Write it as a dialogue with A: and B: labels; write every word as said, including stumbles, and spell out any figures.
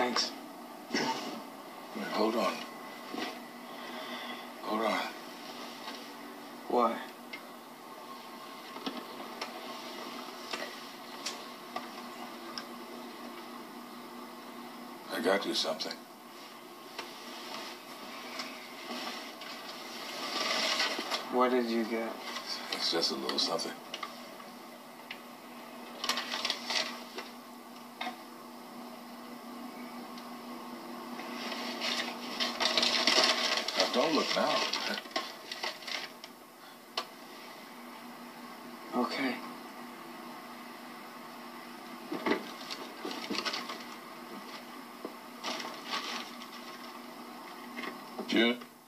A: Thanks.
B: Wait, hold on. Hold on.
A: Why?
B: I got you something.
A: What did you get?
B: It's just a little something. Now, don't look now.
A: Okay.
B: June?